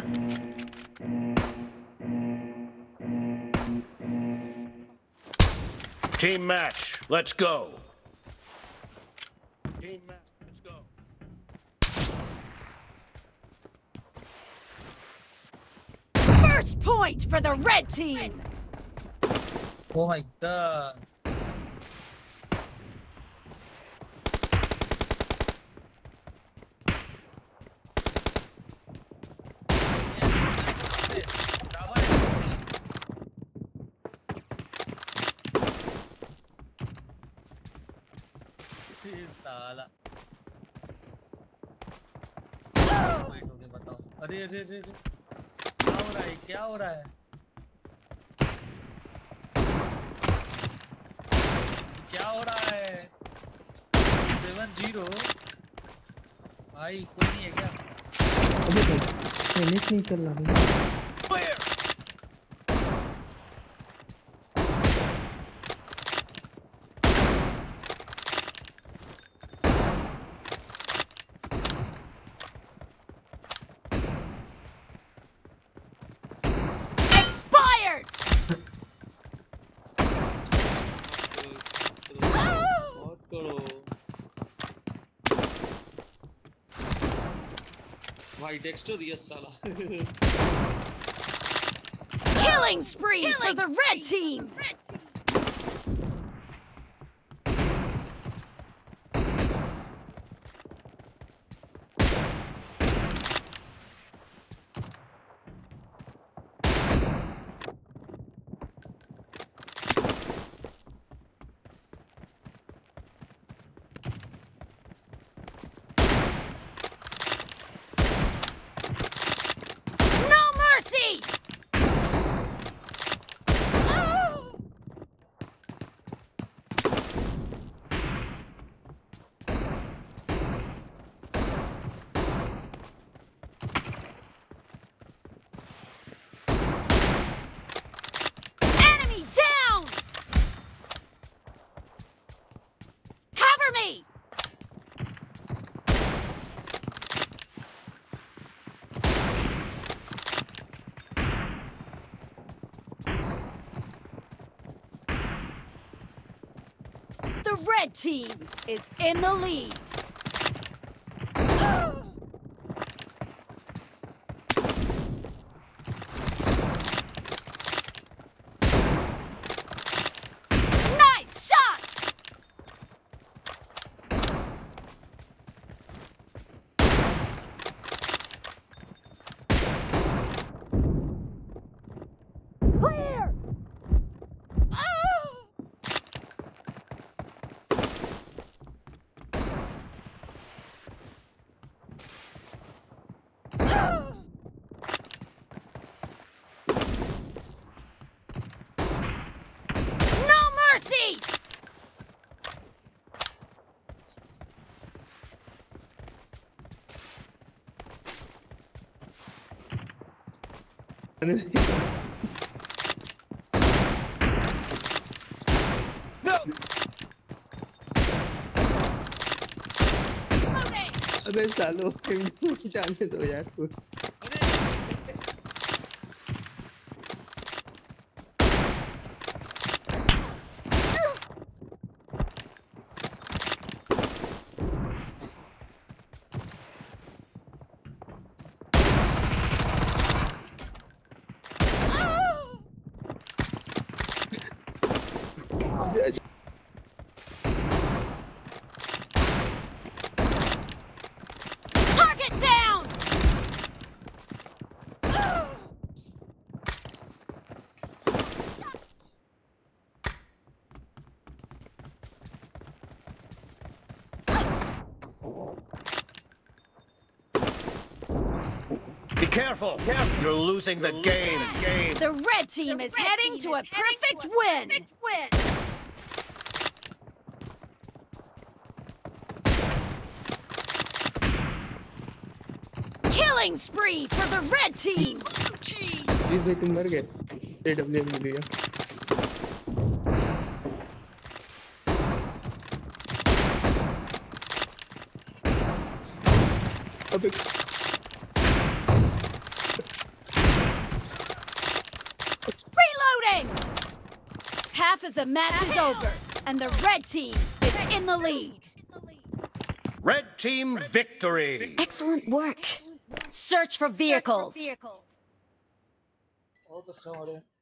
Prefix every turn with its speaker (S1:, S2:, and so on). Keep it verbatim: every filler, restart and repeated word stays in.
S1: Team match, let's go. Team match, let's go.
S2: First point for the red team.
S3: Oh my god. साला weight हो गया बताओ अरे अरे अरे क्या हो रहा है क्या हो रहा है क्या हो रहा है सेवन जीरो भाई कोई नहीं है क्या
S4: अबे टेनिस नहीं चल रहा है
S5: भाई टेक्सचर दिया साला
S2: Killing spree Killing for the red team. The red team is in the lead. Nice shot! Clear!
S4: No! अबे सालो जानते दो यार को
S2: Target down!
S1: Be careful! Careful. You're losing the game. game.
S2: The red team the is red heading team to is a perfect to a win. Perfect win. Killing spree for the red team.
S4: जीत भाई तुम मर गए A W M मिल गया अबे
S2: Half of the match is over, and the red team is in the lead.
S1: Red team victory.
S2: Excellent work. Search for vehicles.
S3: बहुत अच्छा हो रहा है